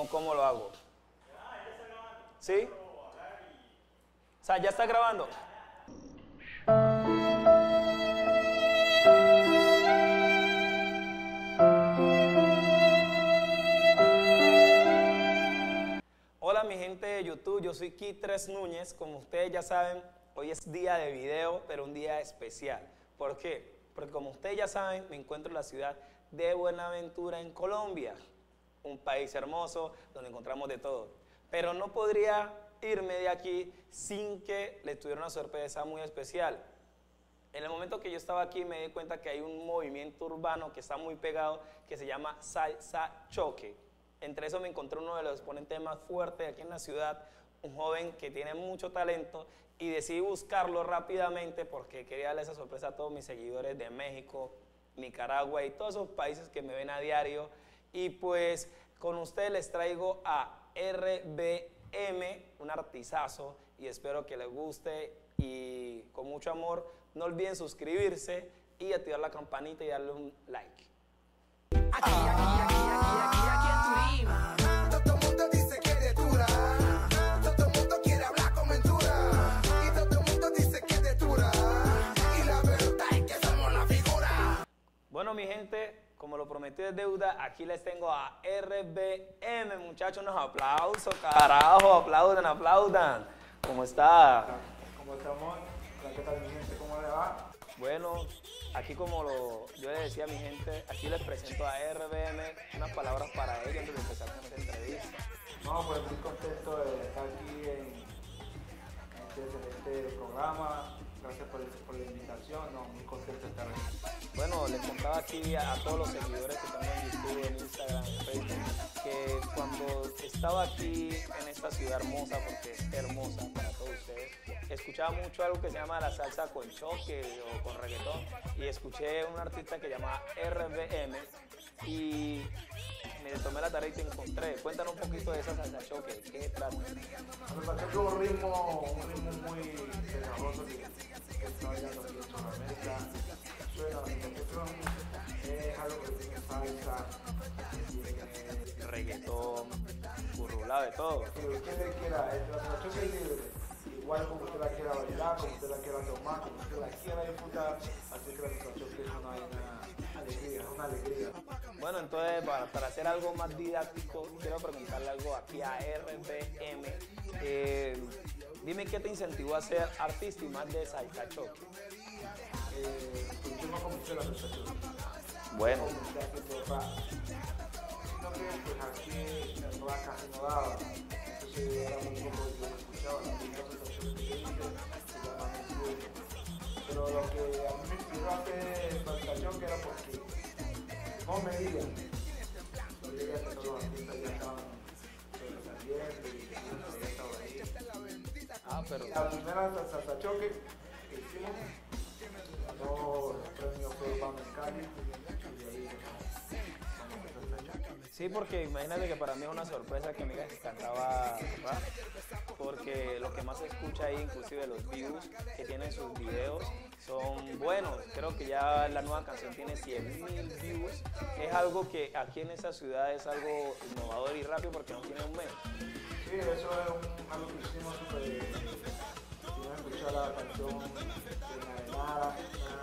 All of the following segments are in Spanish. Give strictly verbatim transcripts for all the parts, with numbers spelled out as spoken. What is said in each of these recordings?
cómo lo hago. ¿Sí? O sea, ya está grabando. Hola mi gente de YouTube, yo soy Kitres Núñez. Como ustedes ya saben, hoy es día de video, pero un día especial. ¿Por qué? Porque como ustedes ya saben, me encuentro en la ciudad de Buenaventura, en Colombia. Un país hermoso donde encontramos de todo. Pero no podría irme de aquí sin que les tuviera una sorpresa muy especial. En el momento que yo estaba aquí me di cuenta que hay un movimiento urbano que está muy pegado que se llama Salsa Choque. Entre eso me encontré uno de los exponentes más fuertes aquí en la ciudad, un joven que tiene mucho talento, y decidí buscarlo rápidamente porque quería darle esa sorpresa a todos mis seguidores de México, Nicaragua y todos esos países que me ven a diario. Y pues con ustedes les traigo a R B M, un artistazo, y espero que les guste, y con mucho amor no olviden suscribirse y activar la campanita y darle un like. Aquí, aquí, aquí, aquí, aquí, aquí en Turima. Todo el mundo dice que eres dura. Todo el mundo quiere hablar con Ventura. Y todo el mundo dice que eres dura. Y la verdad es que somos la figura. Bueno mi gente, como lo prometí de deuda, aquí les tengo a R B M, muchachos, unos aplausos, carajo, aplaudan, aplaudan. ¿Cómo está? ¿Cómo estamos? ¿Qué tal mi gente? ¿Cómo le va? Bueno, aquí como lo, yo le decía a mi gente, aquí les presento a R B M, unas palabras para ellos antes de empezar con esta entrevista. No, pues muy contento de estar aquí en, en este programa. Gracias por, por la invitación, no, muy contento de estar aquí. Bueno, les contaba aquí a, a todos los seguidores que tengo en YouTube, en Instagram, en Facebook, que cuando estaba aquí en esta ciudad hermosa, porque es hermosa para todos ustedes, escuchaba mucho algo que se llama la salsa con choque o con reggaetón, y escuché un artista que se llama R B M y me tomé la tarea y te encontré. Cuéntanos un poquito de esa salsa choque, ¿qué trata? Me parece que es un ritmo, un ritmo muy pegajoso que, que está bailando aquí en Sudamérica. Suena, es algo que tiene salsa, tiene Reggaetón, burrulado, de todo. que usted quiera, el salsa choque es libre. Igual como usted la quiera bailar, como usted la quiera tomar, como usted la quiera disfrutar, así que la salsa choque es una, una alegría, es una alegría. Bueno, entonces para, para hacer algo más didáctico, quiero preguntarle algo aquí a R B M. Eh, dime qué te incentivó a ser artista y más de salsa choque. Eh, pues yo no comencé la salsa choque. Bueno. Comencé haciendo rap. Sino que pues aquí el rap casi no daba. Entonces era muy poco que yo no escuchaba. La única salsa choque que yo hice se llama Mendoza. Pero lo que a mí me inspiró a hacer salsa choque era porque no me digan. No diría que todos los artistas ya estaban sobresaliendo y que ya estaba ahí. Ah, pero... La primera salsa choque que hicimos ganó el premio Fue Urbano en Cali y de ahí ganó salsa choque. Sí, porque imagínate que para mí es una sorpresa que me digas que cantaba rap, porque lo que más se escucha ahí, inclusive los views que tienen sus videos, son buenos. Creo que ya la nueva canción tiene cien mil views. Es algo que aquí en esta ciudad es algo innovador y rápido porque no tiene un mes. Sí, eso es un, algo que hicimos súper... Si no escuchar la canción de Nada,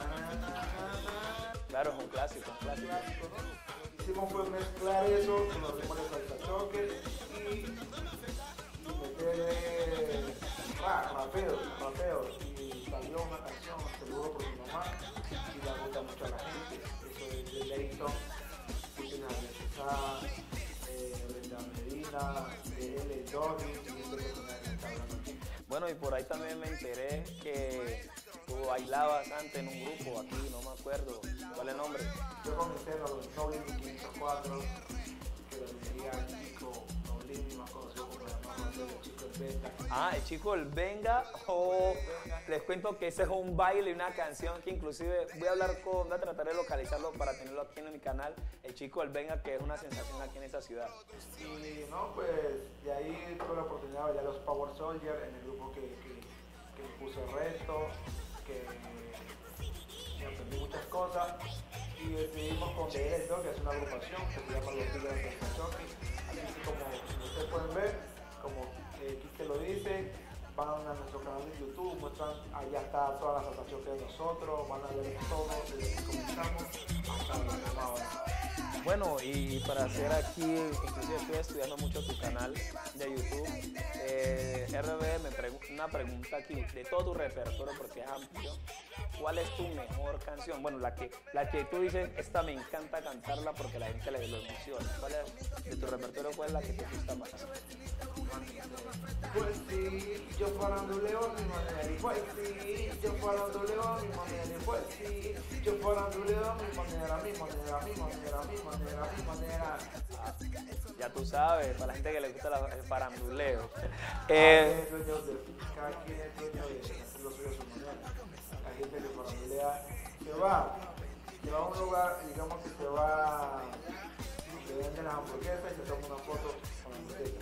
Claro, es un clásico, un clásico. clásico, ¿no? Hicimos fue mezclar eso con los ritmos de salsa choque y, y meterle rap, rapeo, rapeo. Y salió una canción, seguro por mi mamá, y la gusta mucho a la gente. Eso es de Leighton, Cristina Necesidad, Brenda Medina, de L. Doggy, y este personaje que está hablando aquí. Bueno, y por ahí también me enteré que tú bailabas antes en un grupo aquí, no me acuerdo. ¿Cuál es el nombre? Yo comencé en los Noblin quinientos cuatro, que lo dirigía el chico Noblin, más conocido como el chico El Venga. Ah, el chico El Venga, o les cuento que ese es un baile y una canción que inclusive voy a hablar con, voy a tratar de localizarlo para tenerlo aquí en mi canal, el chico El Venga, que es una sensación aquí en esta ciudad. Y no, pues de ahí tuve la oportunidad de bailar los Power Soldiers en el grupo que, que, que me puse reto, que me aprendí muchas cosas y decidimos con D L dos, que es una agrupación que se llama Los Tigres del Choque, Así que como, como ustedes pueden ver, como eh, Quique lo dice, van a nuestro canal de YouTube, muestran, allá está todas las atracciones de nosotros, van a ver todo desde que comenzamos hasta lo que vamos ahora. Bueno, y para hacer aquí, inclusive estoy estudiando mucho tu canal de YouTube. Eh, R B, me pregu una pregunta aquí, de todo tu repertorio, porque es amplio, ¿cuál es tu mejor canción? Bueno, la que, la que tú dices, esta me encanta cantarla porque la gente le lo emociona. ¿Cuál es, de tu repertorio, cuál es la que te gusta más? Pues sí, yo faranduleo mi manera y pues sí, yo faranduleo mi manera y pues sí, yo faranduleo mi manera, mi manera, mi manera, mi manera, mi manera. Ah, ya tú sabes, para la gente que le gusta la- el faranduleo. Cada Eh, quien es dueño de, cada quien es dueño de hacer lo suyo a su manera. La gente que farandulea se va, se va a un lugar, digamos que se va, le venden las hamburguesas y se toma una foto con la hamburguesa.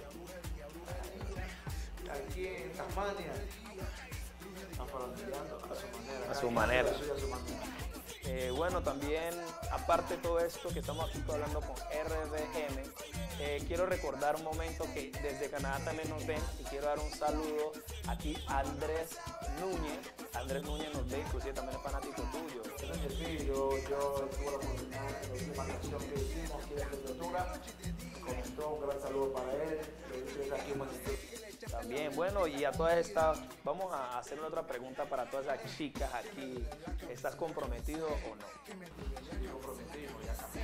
Aquí en Tasmania están faranduleando a su manera. A cada su quien manera. hace lo suyo a su manera. Eh, bueno, también, aparte de todo esto que estamos aquí hablando con R B M, eh, quiero recordar un momento que desde Canadá también nos ven y quiero dar un saludo aquí a Andrés Núñez. Andrés Núñez nos ve, inclusive también es fanático tuyo. Creo que sí, yo, yo tuve la oportunidad en la última canción que hicimos, que es Literatura, comentó, un gran saludo para él, lo dice aquí en Manchester. También, bueno, y a todas estas, vamos a hacer otra pregunta para todas esas chicas aquí. ¿Estás comprometido o no? Estoy comprometido, ya cambié.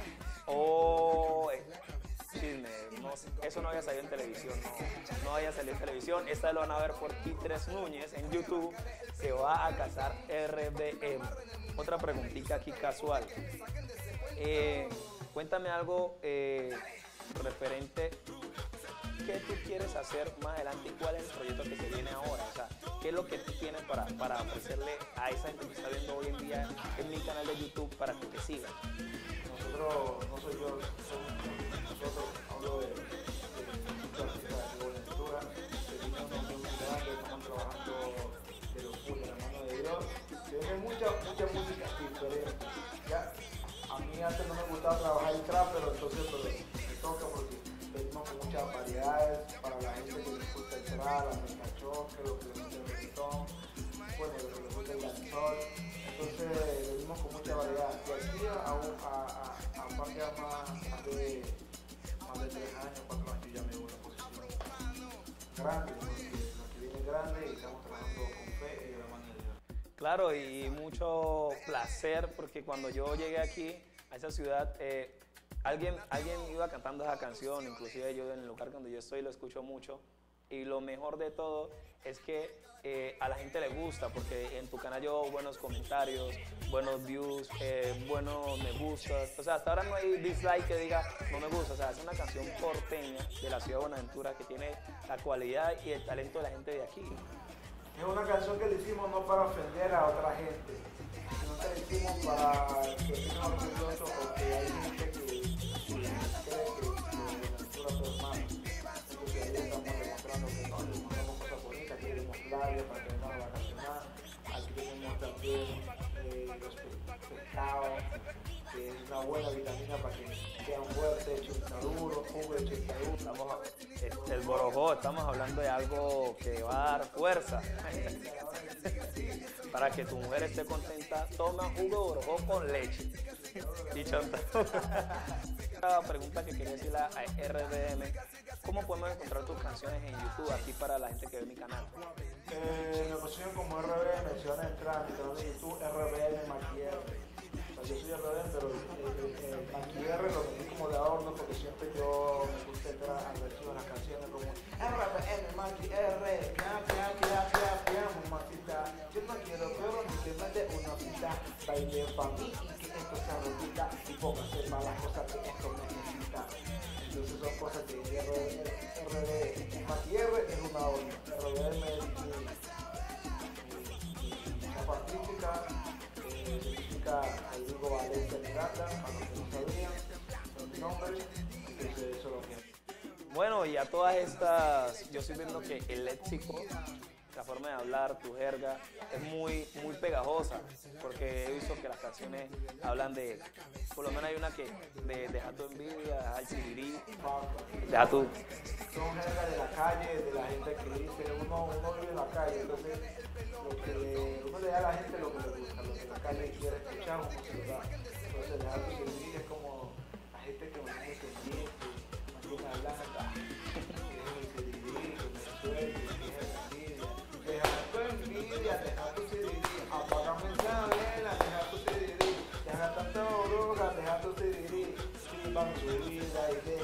O eh, chisme, no, eso no había salido en televisión, no, no había salido en televisión. Esta lo van a ver por Q tres Núñez en YouTube. Se va a casar R B M. Otra preguntita aquí casual. Eh, cuéntame algo eh, referente. ¿Qué tú quieres hacer más adelante y cuál es el proyecto que se viene ahora? O sea, ¿qué es lo que tú tienes para, para ofrecerle a esa gente que está viendo hoy en día en mi canal de YouTube para que te sigan? Nosotros, no soy yo, somos nosotros, hablo de, de muchos artistas de Buenaventura, que vienen unos muy grandes, estamos trabajando de locura, de la mano de Dios. Se viene mucha, mucha música diferente. Ya, a mí antes no me gustaba trabajar el trap, pero entonces pero me toca porque venimos con muchas variedades para la gente que les gusta el trap, la mezclachoque, lo que les gusta el reggaetón, bueno, lo que les gusta el dancehall. Entonces venimos con mucha variedad. Y aquí a, un- a, a, a un par de más, más de, más de tres años, cuatro años ya me veo en una posición grande, porque lo que viene es grande y estamos trabajando con fe y de la mano de Dios. Claro, y mucho placer porque cuando yo llegué aquí a esa ciudad, eh, alguien, alguien iba cantando esa canción, inclusive yo en el lugar donde yo estoy lo escucho mucho. Y lo mejor de todo es que eh, a la gente le gusta, porque en tu canal yo veo buenos comentarios, buenos views, eh, buenos me gustas. O sea, hasta ahora no hay dislike que diga no me gusta. O sea, es una canción porteña de la ciudad de Buenaventura que tiene la cualidad y el talento de la gente de aquí. Es una canción que le hicimos no para ofender a otra gente, sino que le hicimos para que estén orgullosos porque hay gente que, que cree que Buenaventura es su hermano. Entonces ahí estamos demostrando que no, le mostramos cosas bonitas, aquí tenemos playa para que vengan a vacacionar, aquí tenemos también eh, los pe- pescados, que es una buena vitamina para que sean fuertes, chontaduro, jugo de chontaduro. Estamos, el, el borojó, estamos hablando de algo que va a dar fuerza. Para que tu mujer esté contenta, toma jugo de borojó con leche. Y chontaduro. Otra pregunta que quería decirle a R B M, ¿cómo podemos encontrar tus canciones en YouTube aquí para la gente que ve mi canal? Eh, me consiguen como R B M, si van a entrar a mi canal de YouTube, R B M Maquiller. O sea, yo soy R B M, pero eh, eh, Maquiller lo metí como de adorno porque siempre yo me gusta entrar al versión de las canciones como R B M Maquiller, pia, pia, pia, pia, pia, mamacita. Yo no quiero pero ni que me dé una cita, baile pa' mí y que esto se repita y póngase para las cosas que esto necesita. Entonces son cosas que R B M Maquiller es una adorno, R B M es mi capa artística, eh, significa ahí digo Valencia Miranda, a los que no sabían, son mi nombre, entonces eso es lo que es. Bueno, y a todas estas, yo estoy viendo que el léxico, la forma de hablar, tu jerga, es muy, muy pegajosa, porque he visto que las canciones hablan de, por lo menos hay una que, de deja tu envidia, deja el sirirí, deja tu... Son jergas de la calle, de la gente que dice, uno, uno vive en la calle, entonces lo que le, uno le da a la gente lo que le gusta, lo que la calle quiere escuchar, uno se lo da. Entonces deja tu sirirí es como la gente que mantiene pendiente, mantiene hablando, deja mi sirirí, que me suelte, deja tu envidia, deja tu sirirí, apágame esa vela, deja tu sirirí, deja tanta droga, deja tu sirirí, viva tu vida y de...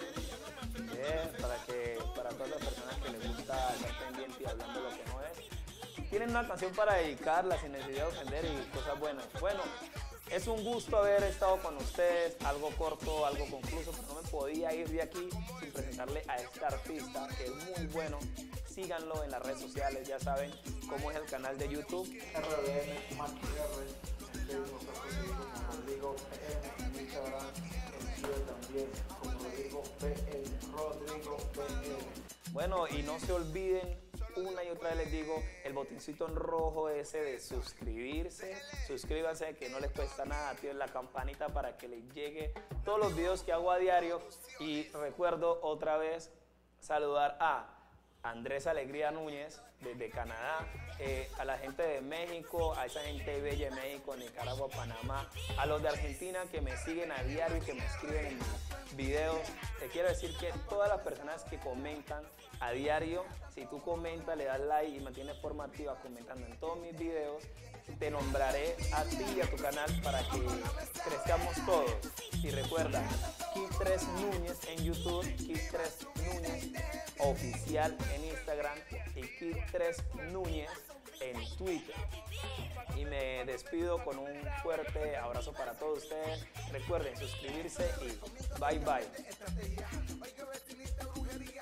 Eh, para que para todas las personas que les gusta estar pendiente y hablando lo que no es, tienen una canción para dedicarla sin necesidad de ofender y cosas buenas. Bueno, es un gusto haber estado con ustedes, algo corto, algo concluso, pero no me podía ir de aquí sin presentarle a este artista que es muy bueno. Síganlo en las redes sociales, ya saben cómo es el canal de YouTube. R B M, Maki R, en Facebook, como Rodrigo P M, en Instagram, en Twitter también, como Rodrigo P L, Rodrigo P L. Bueno, y no se olviden, una y otra vez les digo, el botoncito en rojo ese de suscribirse, suscríbanse que no les cuesta nada, activen la campanita para que les llegue todos los videos que hago a diario. Y recuerdo otra vez saludar a Andrés Alegría Núñez desde Canadá, eh, a la gente de México, a esa gente bella de México, Nicaragua, Panamá, a los de Argentina que me siguen a diario y que me escriben en mis videos. Te quiero decir que todas las personas que comentan a diario, si tú comentas, le das like y mantienes forma activa comentando en todos mis videos, te nombraré a ti y a tu canal para que crezcamos todos. Y recuerda, Kid tres Núñez en YouTube, Kid tres Núñez oficial en Instagram y Kid tres Núñez en Twitter. Y me despido con un fuerte abrazo para todos ustedes. Recuerden suscribirse y bye bye.